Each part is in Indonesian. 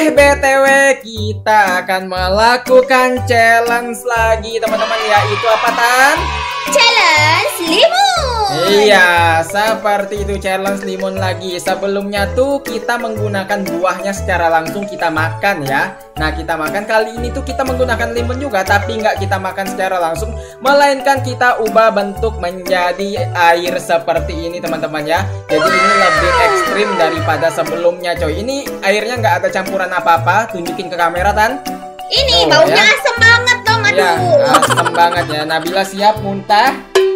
BTW kita akan melakukan challenge lagi teman-teman, yaitu apa Tan? Challenge limun. Iya, seperti itu, challenge limun lagi. Sebelumnya tuh kita menggunakan buahnya secara langsung kita makan ya. Nah, kita makan kali ini tuh kita menggunakan limun juga, tapi nggak kita makan secara langsung, melainkan kita ubah bentuk menjadi air seperti ini teman-teman ya. Jadi ini lebih ekstrim daripada sebelumnya coy. Ini airnya nggak ada campuran apa-apa. Tunjukin ke kamera Tan. Ini baunya ya. Asem banget dong, aduh. Ya, asem banget ya. Nabila siap muntah.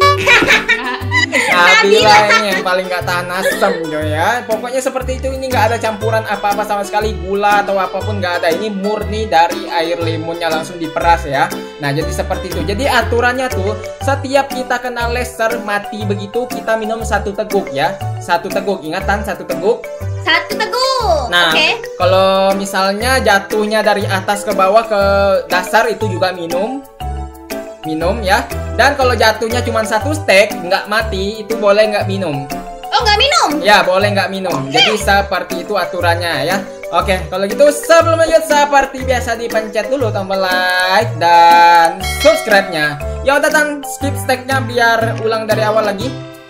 Nabila ini yang paling gak tahan asem coy ya. Pokoknya seperti itu, ini gak ada campuran apa-apa sama sekali, gula atau apapun gak ada. Ini murni dari air limunnya langsung diperas ya. Nah jadi seperti itu. Jadi aturannya tuh setiap kita kena laser mati begitu kita minum 1 teguk ya. 1 teguk, ingatan 1 teguk. 1 teguk. Nah, kalau misalnya jatuhnya dari atas ke bawah ke dasar itu juga minum ya. Dan kalau jatuhnya cuma 1 stek nggak mati itu boleh nggak minum. Oh nggak minum? Ya boleh nggak minum. Jadi seperti itu aturannya ya. Oke, kalau gitu sebelum lanjut seperti biasa dipencet dulu tombol like dan subscribe-nya. Ya udah Tan, skip steknya biar ulang dari awal lagi.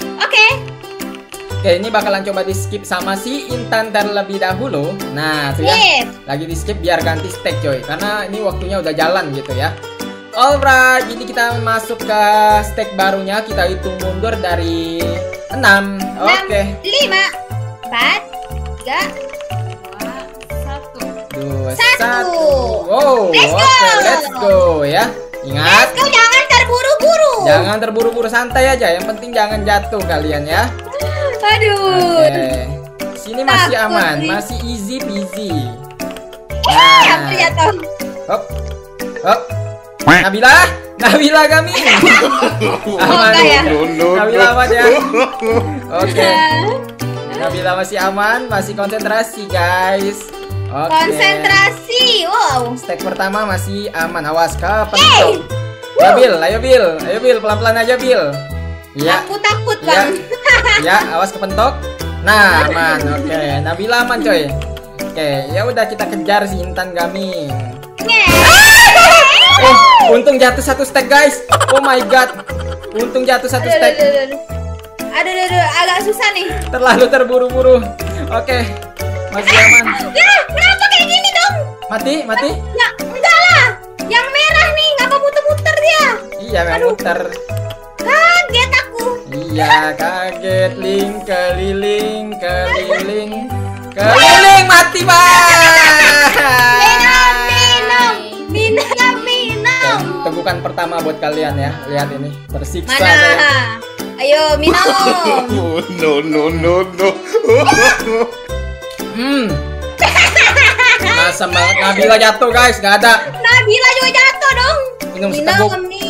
Oke, ini bakalan coba di skip sama si Intan terlebih dahulu. Nah, tuh ya. Lagi di skip biar ganti stek coy. Karena ini waktunya udah jalan gitu ya. Alright, ini kita masuk ke stek barunya. Kita hitung mundur dari 6. Oke. 5 4 3 2 1. Wow, oke, let's go ya. Ingat, jangan terburu-buru. Jangan terburu-buru, santai aja. Yang penting jangan jatuh kalian ya. Aduh. Sini masih aman, masih easy peasy. Hop. Hop. Nabila kami. Aman. Nabila aman ya. Oke. Nabila masih aman, masih konsentrasi guys. Konsentrasi. Wow. Stek pertama masih aman, awas ke pentok. Ayo Bil, pelan-pelan aja Bil. Ya. Aku takut bang. Ya, awas kepentok. Nah, aman. Oke, Nabila aman coy. Oke, ya udah kita kejar si Intan kami. Untung jatuh 1 stek guys. Oh my god. Untung jatuh 1 stek. Aduh, agak susah nih. Terlalu terburu-buru. Oke, masih aman. Ya, kenapa kayak gini dong? Mati? Ya, enggak lah. Yang merah nih, ngapa muter-muter dia? Iya, muter. Kaget aku. Iya, kaget. Keliling mati minum. Tegukan pertama buat kalian ya. Lihat ini, tersiksa saya. Ayo minum. No. Asam banget. Nabila jatuh guys, nggak ada. Nabila juga jatuh dong. Minum seteguk.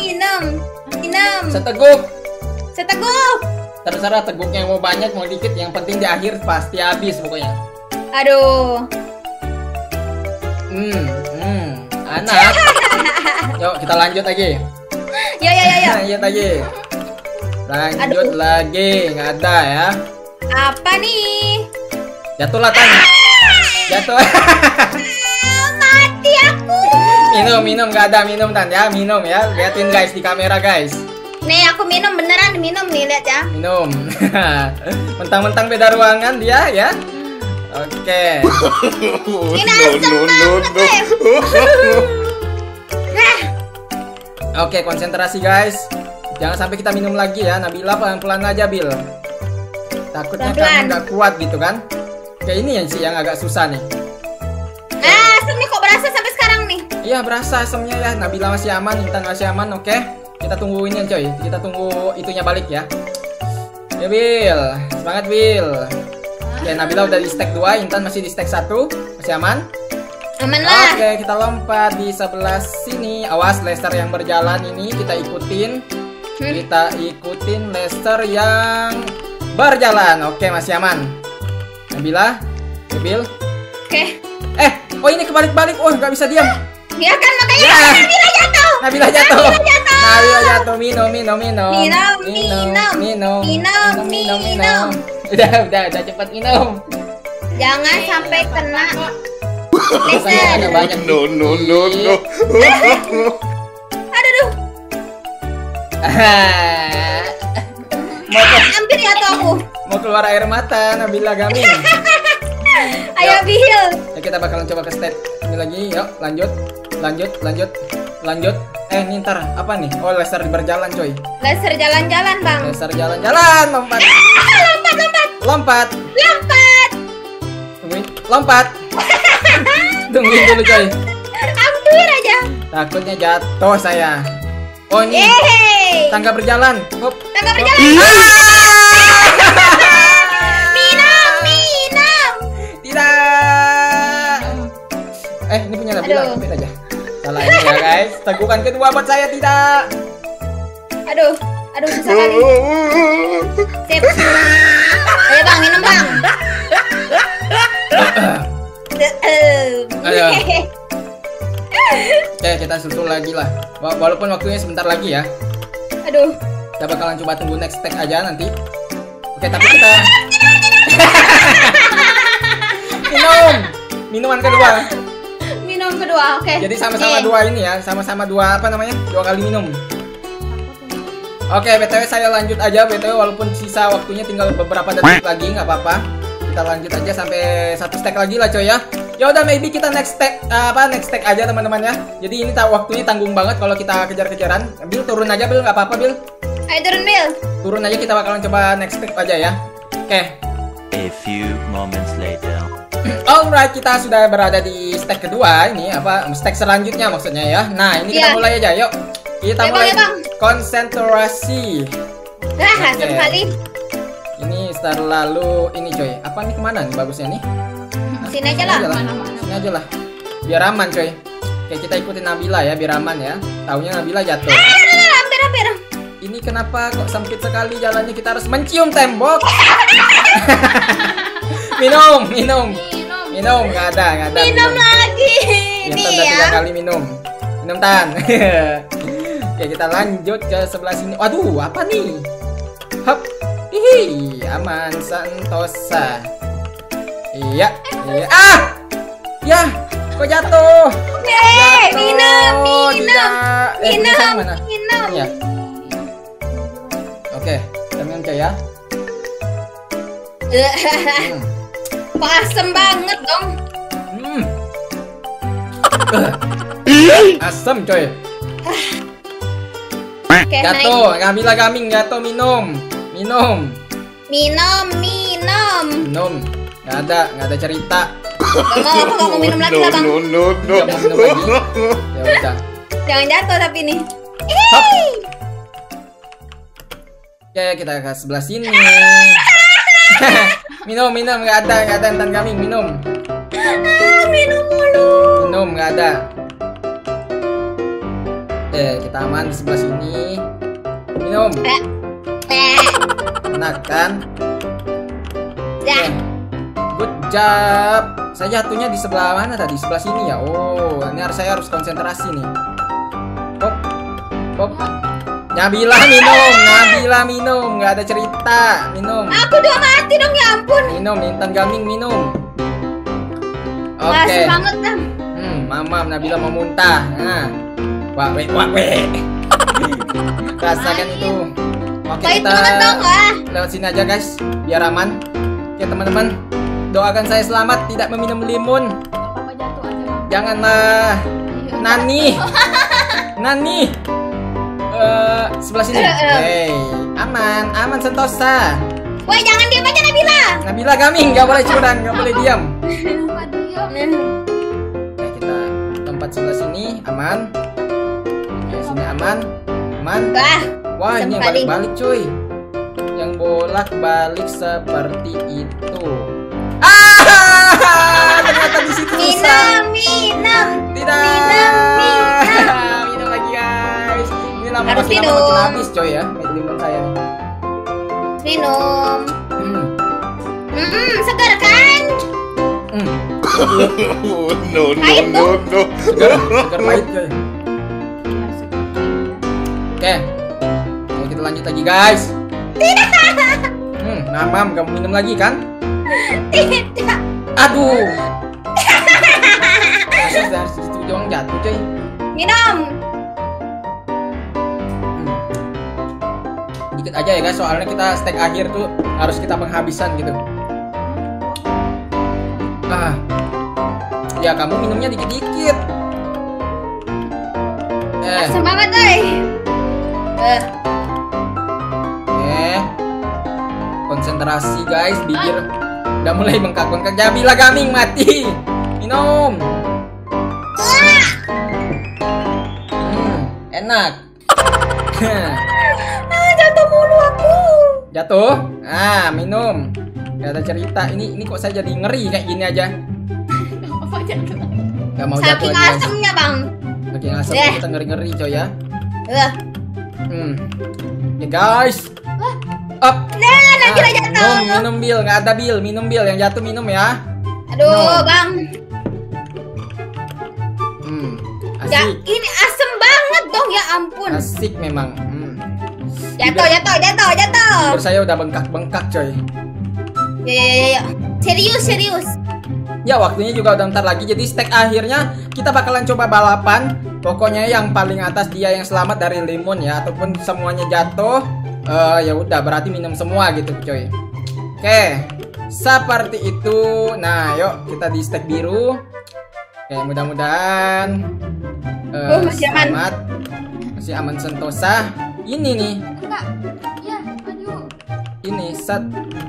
Seteguk. Terserah teguknya mau banyak mau dikit, yang penting di akhir pasti habis pokoknya. Aduh. Anak. Yuk kita lanjut lagi. Ya. Lanjut lagi. Lanjut lagi, nggak ada ya. Apa nih? Jatuh lah Tan. Jatuh. Mati aku. Minum nggak ada, minum Tan ya, minum ya. Liatin guys di kamera guys. Nih aku minum beneran, minum nih, lihat ya. Minum. Mentang-mentang beda ruangan dia ya. Oke. Ini asem banget. Oke, konsentrasi guys. Jangan sampai kita minum lagi ya. Nabila pelan-pelan aja Bil. Takutnya kamu nggak kuat gitu kan. Kayak ini yang sih yang agak susah nih. Asem nih kok berasa sampai sekarang nih. Iya berasa asemnya ya. Nabila masih aman, Intan masih aman. Oke. Kita tunggu ini coy. Kita tunggu itunya balik ya. Ya Bil, semangat Bil. Oke, Nabila udah di stek 2, Intan masih di stek 1. Masih aman? Aman lah. Oke, kita lompat di sebelah sini. Awas laser yang berjalan ini kita ikutin. Kita ikutin laser yang berjalan. Oke, masih aman. Nabila, Bil. Oke. Oh ini kebalik-balik. Oh, nggak bisa diam. Ya kan makanya Nabila jatuh. Nabila jatuh. Minum. Minum. Udah cepet minum. Jangan sampai kena. Rasanya ada banyak. No. Aduh. Hampir jatuh aku. Mau keluar air mata Nabila Gaming. Ayo Bihil. Ya, kita bakalan coba ke step ini lagi. Yuk, lanjut. Ini ntar apa nih? Oh, laser berjalan, coy. Laser jalan-jalan, Bang. Laser jalan-jalan, lompat. Lompat. Tungguin dulu, coy. Hampir aja. Takutnya jatuh saya. Oh, ini Yeay. tangga berjalan. Hop. Tangga berjalan. Minum. Tidak. Ini punya Nabila, Aduh. ambil aja. Salah ini ya, guys. Tegukan kedua buat saya tidak. Aduh, susah kali. Sip. Ayo Bang, minum Bang. Ayo. Oke, kita susul lagi lah. Walaupun waktunya sebentar lagi ya. Aduh. Kita bakalan coba tunggu next tag aja nanti. Oke, tapi kita minuman kedua. Minum kedua, oke. Jadi sama-sama dua ini ya, sama-sama dua apa namanya? 2 kali minum. Oke, BTW saya lanjut aja. BTW walaupun sisa waktunya tinggal beberapa detik lagi, nggak apa-apa. Kita lanjut aja sampai 1 stack lagi lah, coy ya. Ya udah, maybe kita next stack aja teman-teman ya. Jadi ini waktunya tanggung banget kalau kita kejar-kejaran. Bil turun aja, Bil, nggak apa-apa, Bil. Ayo turun, Bil. Turun aja, kita bakalan coba next stack aja ya. Oke. A few moments later. Alright, kita sudah berada di stack kedua. Ini apa? Stack selanjutnya maksudnya ya. Nah, ini kita mulai aja, yuk. Kita mulai konsentrasi. Nah, satu kali. Ini start lalu ini coy. Apa nih, kemana nih bagusnya nih? Sini aja lah. Sini aja lah. Biar aman coy. Oke, kita ikutin Nabila ya, biar aman ya. Taunya Nabila jatuh. Hampir. Ini kenapa kok sempit sekali jalannya? Kita harus mencium tembok. Minum. Nggak ada. Minum lagi. Ini Nih udah 3 ya. kali minum Tan. Oke, kita lanjut ke sebelah sini. Waduh, apa nih? Hop. Hihi, aman sentosa. Iya. Ya, kok jatuh? Minum. Mana? Ya. Oke, kita minum coy ya. Kok asem banget dong. Asam coy. Oke, Jatuh, Nabila Gaming jatuh, minum. Minum. Nggak ada cerita. Gak mau minum lagi lah, Bang. Nggak mau minum lagi. Ya udah. Jangan jatuh tapi nih. Oke, kita ke sebelah sini. minum, nggak ada Tan Gaming, minum. Minum mulu. Minum, nggak ada. Kita aman di sebelah sini. Minum. Enak kan? Ya. Good job. Saya jatuhnya di sebelah mana tadi? Sebelah sini ya. Oh, ini saya harus konsentrasi nih. Hop. Nabila minum. Nggak ada cerita. Minum. Aku udah mati dong, ya ampun. Minum, Tan Gaming minum. Masih banget kan? Mamam, Nabila mau muntah. Nah. Wah, rasakan itu. Oke, Baik kita banget dong, wah. lewat sini aja guys, biar aman. Oke teman-teman, doakan saya selamat, tidak meminum limun. Janganlah. Nani. Sebelah sini. Aman sentosa. Woi, jangan diam aja Nabila. Nabila Gaming, nggak boleh curang, nggak boleh diam. Oke, kita tempat sebelah sini aman. Oke, sini aman. Wah, ini yang balik-balik cuy. Yang bolak-balik seperti itu. Ternyata di situ susah. Minum. Tidak. Minum lagi guys. Ini lama Harus makin minum. habis coy ya. Limun saya. Minum. Segar kan? No. Segar pahit coy. Oke, kita lanjut lagi guys. Mamam, kamu minum lagi kan? Tidak. Aduh. Harus gitu doang jatuh coy. Minum. Dikit aja ya guys, soalnya kita stack akhir tuh harus kita penghabisan gitu. Ya kamu minumnya dikit-dikit. Asam banget, Konsentrasi guys, bibir udah mulai bengkak-bengkak. Jabila Gaming mati. Minum. Enak. Jatuh mulu aku. Jatuh? Minum. Gak ada cerita. Ini kok saya jadi ngeri kayak gini aja. Gak mau jatuh Saking aja. asemnya, Bang. Saking asam kita ngeri-ngeri coy ya. Ya guys. Up. Nabila jatuh. Minum Bil, nggak ada Bil. Minum Bil, yang jatuh minum ya. Aduh, Bang. Asik. Ya, ini asem banget dong, ya ampun. Asik memang. Jatuh. Bibir saya udah bengkak-bengkak coy. Ya. Serius. Ya waktunya juga udah ntar lagi. Jadi stack akhirnya kita bakalan coba balapan. Pokoknya yang paling atas dia yang selamat dari lemon ya. Ataupun semuanya jatuh, ya udah berarti minum semua gitu coy. Oke, seperti itu. Nah yuk kita di stack biru. Oke, mudah-mudahan masih aman. selamat. Masih aman sentosa. Ini nih. Enggak. Ya, maju. Ini sat.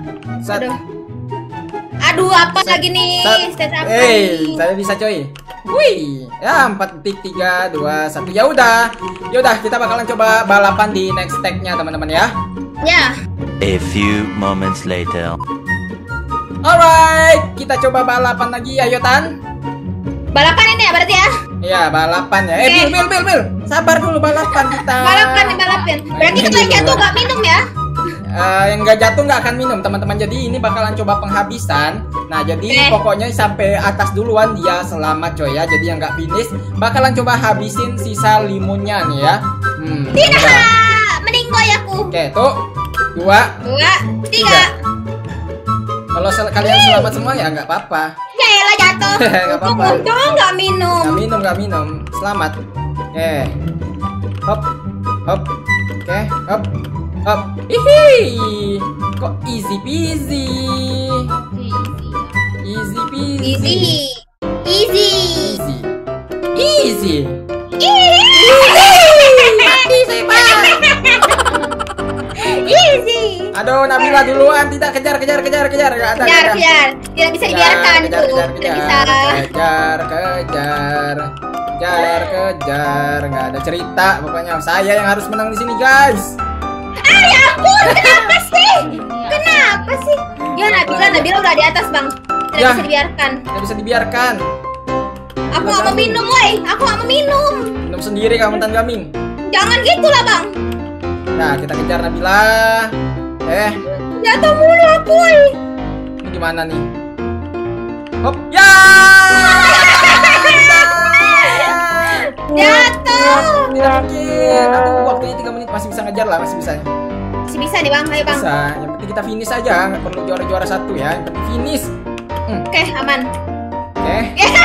Aduh, apa lagi nih? Stat apa nih? Saya bisa coy. Wih, ya 4 detik 3 2 1. Ya udah kita bakalan coba balapan di next stack-nya teman-teman ya. Ya. A few moments later. Alright, kita coba balapan lagi. Ayo Tan. Balapan ini ya berarti ya? Iya, balapan ya. Bil. Sabar dulu balapan kita. Balapan. Berarti kita yang jatuh nggak minum ya? Yang nggak jatuh nggak akan minum teman-teman. Jadi ini bakalan coba penghabisan. Nah jadi pokoknya sampai atas duluan dia selamat coy ya. Jadi yang nggak finish bakalan coba habisin sisa limunnya nih ya. Tidak, meninggoy aku. Oke tuh 2 2 3. Kalau kalian selamat semua ya nggak apa-apa. Ya elah jatuh. Nggak apa-apa. Untung nggak minum. Nggak minum. Selamat. Oke. Hop. Oke. Hop. Hihi. Kok easy peasy. Easy. Aduh, Nabila duluan, tidak kejar. Gak ada. Kejar. Tidak bisa dibiarkan itu. Tidak bisa. Kejar. Nggak ada cerita. Pokoknya saya yang harus menang di sini, guys. Ya ampun, kenapa sih? Ya Nabila udah di atas, Bang. Tidak bisa dibiarkan. Aku nggak mau minum, woi. Aku nggak mau minum. Minum sendiri kamu Tan Gaming. Jangan gitulah, Bang. Nah, kita kejar Nabila. Jatuh mulu aku, woi. Ini gimana nih? Hop, ya! Jatuh. Aduh, waktunya 3 menit masih bisa ngejar lah, masih bisa. Masih bisa nih, Bang. Ayo, Bang. Bisa. Yang penting kita finish aja, nggak perlu juara satu ya. Yang penting finish. Oke, aman. Oke.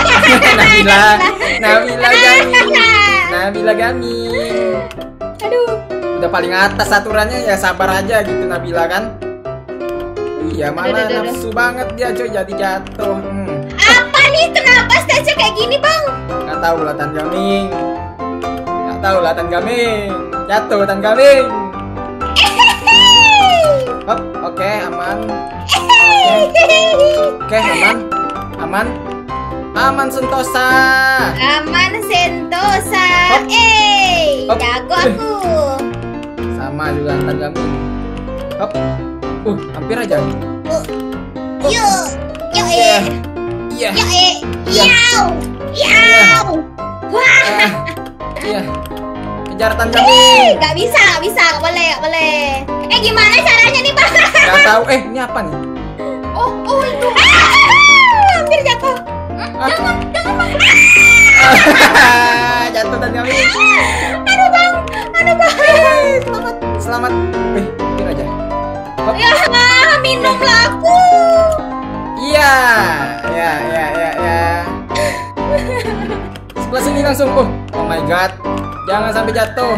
Nabila Gaming. Aduh. Udah paling atas aturannya ya sabar aja gitu Nabila kan. Iya malah nafsu banget dia coy jadi jatuh. Apa nih? Kenapa stage kayak gini, Bang? Nggak tahu lah Tan Gaming. Jatuh Tan Gaming. Hop, oke aman. Oke aman sentosa. Hop. Jago aku. Sama juga Tan Gaming. Hop. Hampir aja. Iya. Iya. Kejar Tan Gaming. Gak bisa, gak boleh. Gimana caranya nih, Bang? Gak tahu. Ini apa nih? Oh itu. Hampir jatuh. Jangan, Bang. Jatuh Tan Gaming. Aduh, Bang. Selamat. Hampir aja. Hop. Ya, minumlah aku. Iya. Ya. langsung. Oh my god. Jangan sampai jatuh.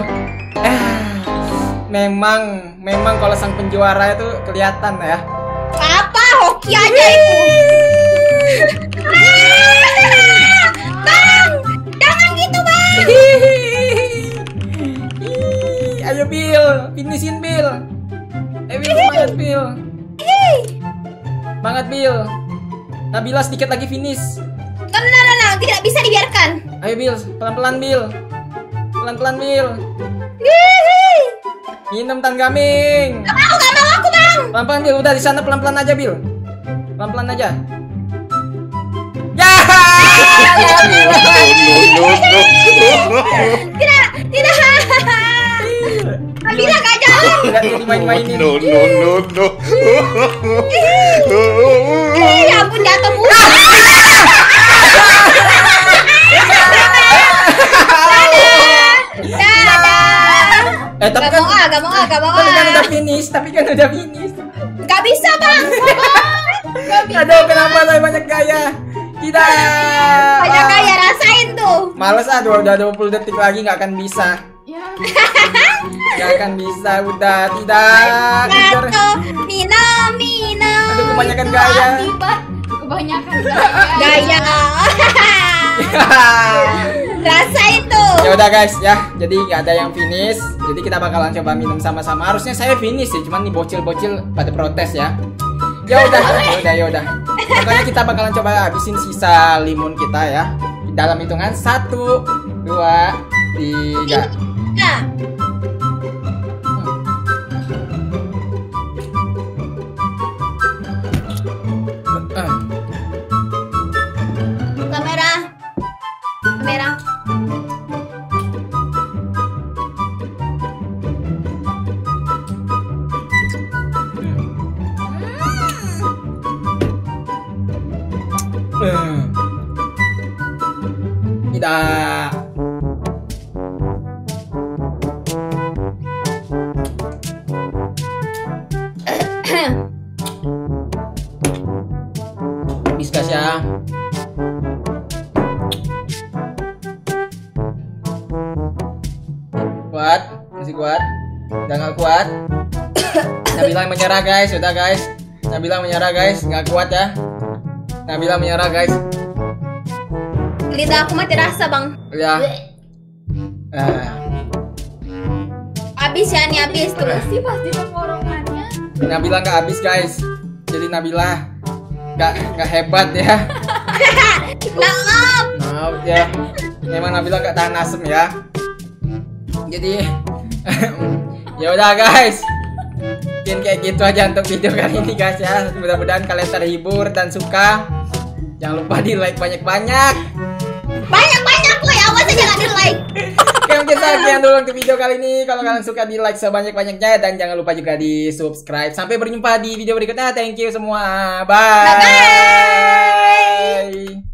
Memang kalau sang penjuara itu kelihatan ya. Apa? Hoki aja itu. Bang, jangan gitu, Bang. Ayo Bill, finishin Bill. Bill, semangat Bill. Semangat Bill. Nabila sedikit lagi finish. Nah, tidak bisa dibiarkan. Ayo Bill, pelan-pelan Bill. Pelan-pelan Bill. Minum tan gaming. Gak mau aku, Bang. Pelan-pelan Bill, udah di sana pelan-pelan aja Bill. Pelan-pelan aja. Ya! Tidak. Nabila gak jalan. Enggak jadi main-mainin. No. Ya ampun, jatuh mulu. Tapi gak mau. Tapi kan udah finish. Gak bisa, Bang. Aduh, kenapa saya banyak gaya? Tidak. Banyak gaya, rasain tuh. Males udah 20 detik lagi nggak akan bisa. Nggak akan bisa, udah tidak. Kejar. Minum. Aduh, kebanyakan gaya. Kebanyakan Gaya. Rasain tuh. Ya udah guys ya, jadi nggak ada yang finish. Jadi kita bakalan coba minum sama-sama. Harusnya saya finish sih, cuman nih bocil-bocil pada protes ya. Ya udah. Pokoknya kita bakalan coba habisin sisa limun kita ya. Dalam hitungan 1, 2, 3. Nah. Kamera. Tidak. Biskas ya. Kuat, masih kuat. Udah nggak kuat. Nabila menyerah guys, udah guys. Nabila menyerah guys, nggak kuat ya. Nabila menyerah guys. Lidah aku mati rasa, Bang. Ya. Habis ya, nih habis tuh. sih pasti tenggorokannya. Nabila nggak habis guys. Jadi Nabila nggak hebat ya. Maaf ya. Memang Nabila nggak tahan asem ya. Jadi ya udah guys. Mungkin kayak gitu aja untuk video kali ini guys ya. Mudah-mudahan kalian terhibur dan suka. Jangan lupa di like banyak-banyak. Banyak kok ya, awas aja jangan di like. Oke, mungkin sekian dulu untuk video kali ini. Kalau kalian suka di like sebanyak-banyaknya dan jangan lupa juga di subscribe. Sampai berjumpa di video berikutnya. Thank you semua. Bye. Bye.